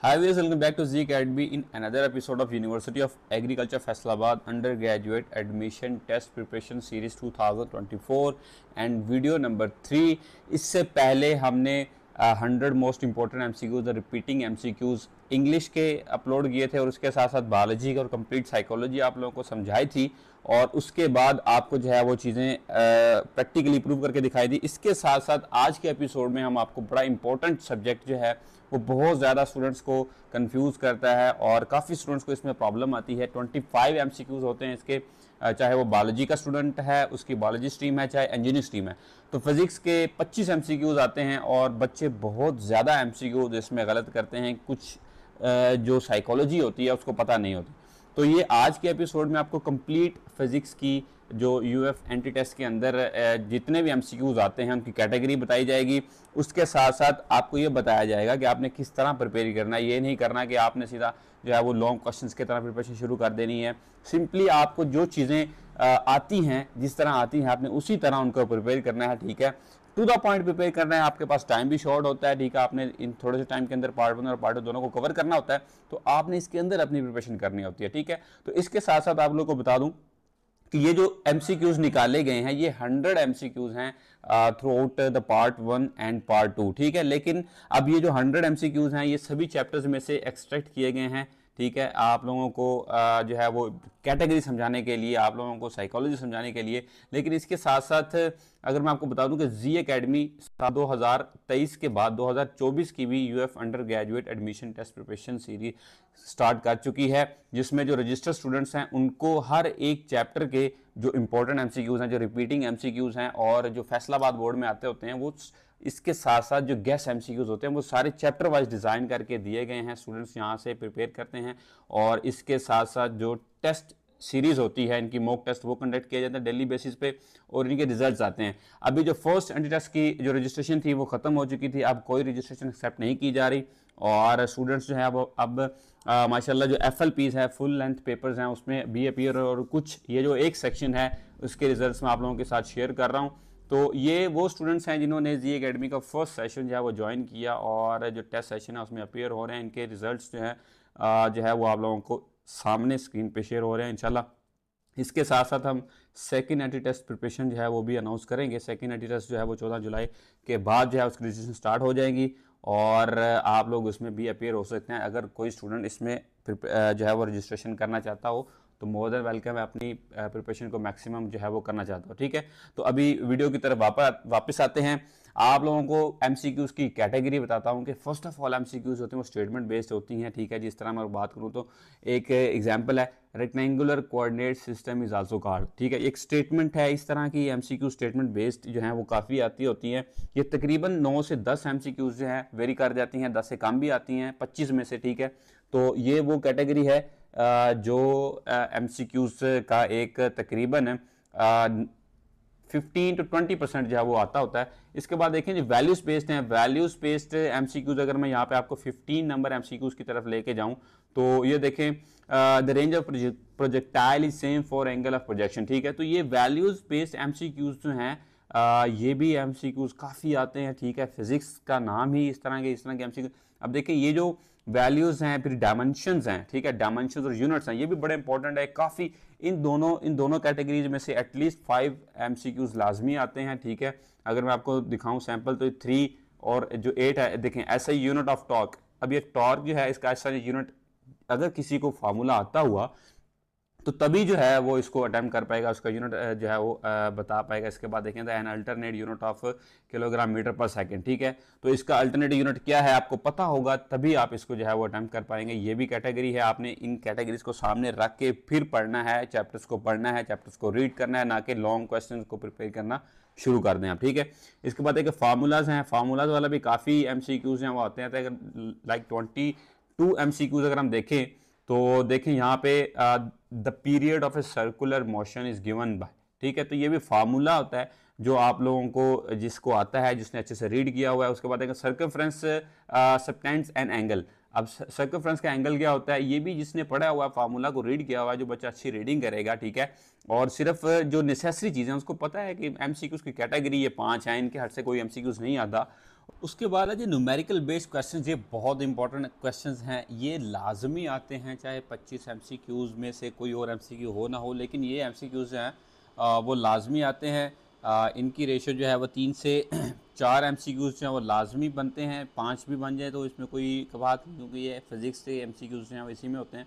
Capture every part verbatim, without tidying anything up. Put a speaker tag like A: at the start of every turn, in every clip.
A: Hi viewers, welcome back to Zacademy in another episode of University of Agriculture Faisalabad Undergraduate Admission Test Preparation Series two thousand twenty-four and video number three. इससे पहले हमने hundred most important MCQs और repeating MCQs English के upload किए थे और उसके साथ साथ बायोलॉजी और कंप्लीट साइकोलॉजी आप लोगों को समझाई थी और उसके बाद आपको जो है वो चीज़ें प्रैक्टिकली प्रूव करके दिखाई दी। इसके साथ साथ आज के एपिसोड में हम आपको बड़ा इंपॉर्टेंट सब्जेक्ट जो है वो बहुत ज़्यादा स्टूडेंट्स को कंफ्यूज करता है और काफ़ी स्टूडेंट्स को इसमें प्रॉब्लम आती है। पच्चीस एमसीक्यूज होते हैं इसके, चाहे वो बायोलॉजी का स्टूडेंट है, उसकी बायोलॉजी स्ट्रीम है, चाहे इंजीनियरिंग स्ट्रीम है। तो फिजिक्स के पच्चीस एमसीक्यूज आते हैं और बच्चे बहुत ज़्यादा एमसीक्यूज इसमें गलत करते हैं। कुछ जो साइकोलॉजी होती है उसको पता नहीं होती। तो ये आज के एपिसोड में आपको कंप्लीट फिजिक्स की जो यूएफ एंट्री टेस्ट के अंदर जितने भी एमसीक्यूज आते हैं उनकी कैटेगरी बताई जाएगी। उसके साथ साथ आपको ये बताया जाएगा कि आपने किस तरह प्रिपेयर करना है। ये नहीं करना कि आपने सीधा जो है वो लॉन्ग क्वेश्चंस की तरह प्रिपरेशन शुरू कर देनी है। सिंपली आपको जो चीज़ें आती हैं, जिस तरह आती हैं, आपने उसी तरह उनको प्रिपेयर करना है। ठीक है, टू द पॉइंट प्रिपेयर करना है। आपके पास टाइम भी शॉर्ट होता है। ठीक है, आपने इन थोड़े से टाइम के अंदर पार्ट वन और पार्ट टू दोनों को कवर करना होता है, तो आपने इसके अंदर अपनी प्रिपरेशन करनी होती है। ठीक है, तो इसके साथ साथ आप लोगों को बता दूं कि ये जो एमसीक्यूज निकाले गए हैं ये हंड्रेड एमसीक्यूज हैं throughout the part one and part two. ठीक है, लेकिन अब ये जो हंड्रेड एमसीक्यूज हैं ये सभी चैप्टर्स में से एक्सट्रैक्ट किए गए हैं। ठीक है, आप लोगों को आ, जो है वो कैटेगरी समझाने के लिए, आप लोगों को साइकोलॉजी समझाने के लिए। लेकिन इसके साथ साथ अगर मैं आपको बता दूं कि जी एकेडमी दो हज़ार तेईस के बाद दो हज़ार चौबीस की भी UF undergraduate admission test preparation series start कर चुकी है, जिसमें जो रजिस्टर्ड स्टूडेंट्स हैं उनको हर एक चैप्टर के जो इंपॉर्टेंट एमसीक्यूज हैं, जो रिपीटिंग एमसीक्यूज हैं और जो फैसलाबाद बोर्ड में आते होते हैं, वो इसके साथ साथ जो गेस्ट एमसीक्यूज होते हैं वो सारे चैप्टर वाइज डिज़ाइन करके दिए गए हैं। स्टूडेंट्स यहाँ से प्रिपेयर करते हैं और इसके साथ साथ जो टेस्ट सीरीज होती है, इनकी मॉक टेस्ट, वो कंडक्ट किया जाता है डेली बेसिस पे और इनके रिजल्ट्स आते हैं। अभी जो फर्स्ट एंट्री टेस्ट की जो रजिस्ट्रेशन थी वो खत्म हो चुकी थी, अब कोई रजिस्ट्रेशन एक्सेप्ट नहीं की जा रही और स्टूडेंट्स जो है वो अब माशाल्लाह जो एफ एल पीज है, फुल लेंथ पेपर्स हैं, उसमें भी अपीयर और कुछ ये जो एक सेक्शन है उसके रिजल्ट्स मैं आप लोगों के साथ शेयर कर रहा हूँ। तो ये वो स्टूडेंट्स हैं जिन्होंने जी एकेडमी का फर्स्ट सेशन जो है वो ज्वाइन किया और जो टेस्ट सेशन है उसमें अपीयर हो रहे हैं। इनके रिजल्ट्स जो है जो है वो आप लोगों को सामने स्क्रीन पे शेयर हो रहे हैं इंशाल्लाह। इसके साथ साथ हम सेकंड एंट्री टेस्ट प्रिपरेशन जो है वो भी अनाउंस करेंगे। सेकंड एंट्री टेस्ट जो है वो चौदह जुलाई के बाद जो है उसकी रजिस्ट्रेशन स्टार्ट हो जाएगी और आप लोग उसमें भी अपीयर हो सकते हैं। अगर कोई स्टूडेंट इसमें जो है वो रजिस्ट्रेशन करना चाहता हो तो मोर देन वेलकम है, अपनी प्रिपरेशन को मैक्सिमम जो है वो करना चाहता हो। ठीक है, तो अभी वीडियो की तरफ वापस वापस आते हैं। आप लोगों को एमसीक्यूज की कैटेगरी बताता हूं कि फर्स्ट ऑफ ऑल एमसीक्यूज होते हैं वो स्टेटमेंट बेस्ड होती हैं। ठीक है, जिस तरह मैं बात करूं तो एक एग्जांपल है, rectangular coordinate system is also called. ठीक है, एक स्टेटमेंट है। इस तरह की एमसीक्यू स्टेटमेंट बेस्ड जो है वो काफ़ी आती होती हैं। ये तकरीबन नौ से दस एमसीक्यूज जो है वेरी कर जाती हैं, दस से कम भी आती हैं पच्चीस में से। ठीक है, तो ये वो कैटेगरी है जो एमसीक्यूज का एक तकरीबन फिफ्टीन टू ट्वेंटी परसेंट जो है वो आता होता है। इसके बाद देखें जो वैल्यूज बेस्ड हैं, वैल्यूज बेस्ड एमसीक्यूज अगर मैं यहाँ पे आपको फिफ्टीन नंबर एमसीक्यूज की तरफ लेके जाऊं तो ये देखें the range of projectile is same for angle of projection. ठीक है, तो ये वैल्यूज बेस्ड एमसीक्यूज जो हैं Uh, ये भी एमसीक्यूज काफ़ी आते हैं। ठीक है, फिजिक्स का नाम ही इस तरह के इस तरह के एमसीक्यू। अब देखिए ये जो वैल्यूज हैं, फिर डायमेंशंस हैं। ठीक है, डायमेंशंस और यूनिट्स हैं, ये भी बड़े इंपॉर्टेंट है। काफ़ी इन दोनों इन दोनों कैटेगरीज में से एटलीस्ट फाइव एमसीक्यूज लाजमी आते हैं। ठीक है, अगर मैं आपको दिखाऊं सैंपल तो थ्री और जो एट है, देखें ऐसा यूनिट ऑफ टॉर्क। अब ये टॉर्क जो है इसका ऐसा यूनिट अगर किसी को फार्मूला आता हुआ तो तभी जो है वो इसको अटेम्प्ट कर पाएगा, उसका यूनिट जो है वो बता पाएगा। इसके बाद देखें an alternate unit of kilogram metre per second. ठीक है, तो इसका अल्टरनेट यूनिट क्या है आपको पता होगा, तभी आप इसको जो है वो अटेम्प्ट कर पाएंगे। ये भी कैटेगरी है, आपने इन कैटेगरीज को सामने रख के फिर पढ़ना है, चैप्टर्स को पढ़ना है, चैप्टर्स को रीड करना है, ना कि लॉन्ग क्वेश्चन को प्रिपेयर करना शुरू कर दें आप। ठीक है, इसके बाद देखिए फार्मूलाज हैं। फार्मूलाज वाला भी काफ़ी एमसीक्यूज हैं वो आते हैं, लाइक ट्वेंटी टू एमसीक्यूज अगर हम देखें तो देखें यहाँ पे the period of a circular motion is given by. ठीक है, तो ये भी फार्मूला होता है जो आप लोगों को जिसको आता है, जिसने अच्छे से रीड किया हुआ है। उसके बाद देखिए सर्कमफ्रेंस सबटेंड्स एन एंगल। अब सर्कमफ्रेंस का एंगल क्या होता है, ये भी जिसने पढ़ा हुआ फार्मूला को रीड किया हुआ है, जो बच्चा अच्छी रीडिंग करेगा। ठीक है, और सिर्फ जो नेसेसरी चीज़ें उसको पता है कि एमसीक्यूज की कैटेगरी ये पांच है, इनके हट से कोई एमसीक्यूज नहीं आता, उसके बाद है जी न्यूमेरिकल बेस्ड क्वेश्चंस। ये बहुत इंपॉर्टेंट क्वेश्चंस हैं, ये लाजमी आते हैं, चाहे पच्चीस एमसीक्यूज़ में से कोई और एमसीक्यू हो ना हो, लेकिन ये एमसीक्यूज़ हैं आ, वो लाजमी आते हैं। आ, इनकी रेशो जो है वो तीन से चार एमसीक्यूज़ जो हैं वो लाजमी बनते हैं, पाँच भी बन जाए तो इसमें कोई बात नहीं, क्योंकि ये फिज़िक्स से एमसीक्यूज़ जो हैं वो इसी में होते हैं।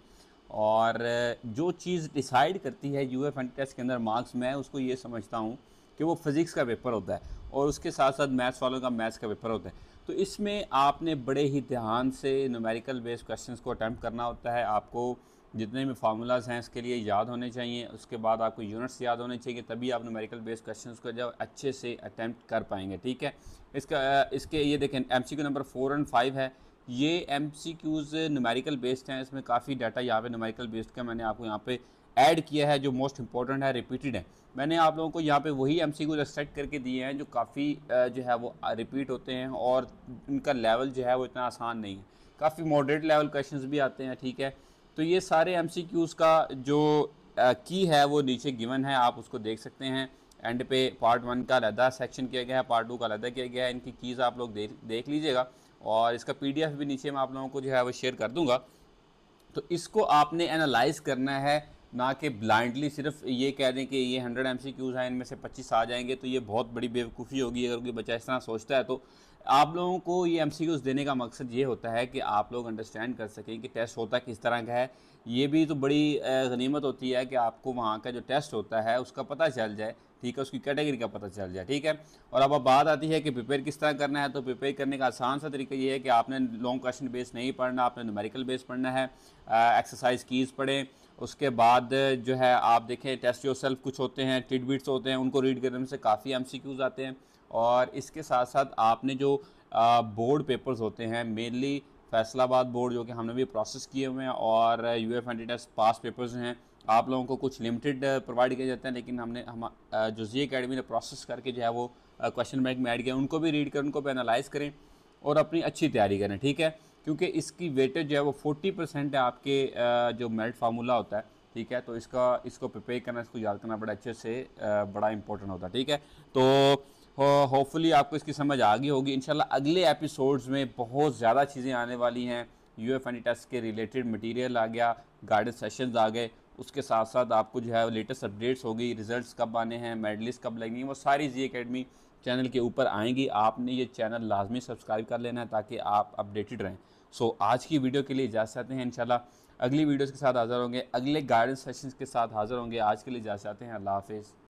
A: और जो चीज़ डिसाइड करती है यूएफ एंट्री टेस्ट के अंदर मार्क्स, मैं उसको ये समझता हूँ कि वो फिज़िक्स का पेपर होता है और उसके साथ साथ मैथ्स वालों का मैथ्स का पेपर होता है। तो इसमें आपने बड़े ही ध्यान से न्यूमेरिकल बेस्ड क्वेश्चंस को अटैम्प्ट करना होता है। आपको जितने भी फार्मूलाज हैं इसके लिए याद होने चाहिए, उसके बाद आपको यूनिट्स याद होने चाहिए, तभी आप न्यूमेरिकल बेस्ड क्वेश्चंस को जब अच्छे से अटैम्प्ट कर पाएंगे। ठीक है, इसका इसके ये देखें MCQ number four and five है, ये एमसीक्यूज़ न्यूमेरिकल बेस्ड हैं। इसमें काफ़ी डाटा यहाँ पे न्यूमेरिकल बेस्ड का मैंने आपको यहाँ पे ऐड किया है, जो मोस्ट इंपॉर्टेंट है, रिपीटेड है। मैंने आप लोगों को यहाँ पे वही एमसीक्यू सेट करके दिए हैं जो काफ़ी जो है वो रिपीट होते हैं और इनका लेवल जो है वो इतना आसान नहीं है, काफ़ी मॉडरेट लेवल क्वेश्चंस भी आते हैं। ठीक है, तो ये सारे एमसीक्यूज़ का जो की है वो नीचे गिवन है, आप उसको देख सकते हैं। एंड पे पार्ट वन का अलहदा सेक्शन किया गया है, पार्ट टू का अलहदा किया गया है, इनकी कीज़ आप लोग देख देख लीजिएगा और इसका पीडीएफ भी नीचे मैं आप लोगों को जो है वो शेयर कर दूंगा। तो इसको आपने एनालाइज करना है, ना कि ब्लाइंडली सिर्फ ये कह दें कि ये हंड्रेड एम सी क्यूज़ हैं, इनमें से पच्चीस आ जाएंगे, तो ये बहुत बड़ी बेवकूफ़ी होगी अगर कोई बच्चा इस तरह सोचता है। तो आप लोगों को ये एम सी क्यूज़ देने का मकसद ये होता है कि आप लोग अंडरस्टैंड कर सकें कि टेस्ट होता किस तरह का है। ये भी तो बड़ी गनीमत होती है कि आपको वहाँ का जो टेस्ट होता है उसका पता चल जाए, ठीक है, उसकी कैटेगरी का पता चल जाए। ठीक है, और अब अब बात आती है कि प्रिपेयर किस तरह करना है। तो प्रिपेयर करने का आसान सा तरीका ये है कि आपने लॉन्ग क्वेश्चन बेस नहीं पढ़ना, आपने न्यूमेरिकल बेस पढ़ना है। एक्सरसाइज कीज़ पढ़ें, उसके बाद जो है आप देखें टेस्ट योर सेल्फ कुछ होते हैं, टिडबिट्स होते हैं, उनको रीड करने से काफ़ी एमसीक्यूज़ आते हैं। और इसके साथ साथ आपने जो बोर्ड पेपर्स होते हैं, मेनली फैसलाबाद बोर्ड जो कि हमने भी प्रोसेस किए हुए हैं, और UF entry test pass papers हैं, आप लोगों को कुछ लिमिटेड प्रोवाइड किए जाते हैं, लेकिन हमने हम जो जी अकेडमी ने प्रोसेस करके जो है वो क्वेश्चन बैंक में ऐड किया, उनको भी रीड करें, उनको भी एनालाइज करें और अपनी अच्छी तैयारी करें। ठीक है, क्योंकि इसकी वेटेज जो है वो फोर्टी परसेंट है आपके जो मेरिट फार्मूला होता है। ठीक है, तो इसका इसको प्रिपेयर करना, इसको याद करना बड़ा अच्छे से बड़ा इंपॉर्टेंट होता है। ठीक है, तो होपफुली आपको इसकी समझ आ गई होगी। इंशाल्लाह अगले एपिसोड्स में बहुत ज़्यादा चीज़ें आने वाली हैं। यूएफ एंट्री टेस्ट के रिलेटेड मटेरियल आ गया, गाइडेंस सेशंस आ गए, उसके साथ साथ आपको जो है लेटेस्ट अपडेट्स होगी, रिजल्ट्स कब आने हैं, मेडलिस्ट कब लगेंगे, वो सारी जी अकेडमी चैनल के ऊपर आएंगी। आपने ये चैनल लाजमी सब्सक्राइब कर लेना है ताकि आप अपडेटेड रहें। सो so, आज की वीडियो के लिए इजाज़त चाहते हैं, इंशाल्लाह अगली वीडियोज़ के साथ हाज़िर होंगे, अगले गाइडेंस सेशंस के साथ हाज़िर होंगे। आज के लिए इजाज़त चाहते हैं, अल्लाह हाफिज़।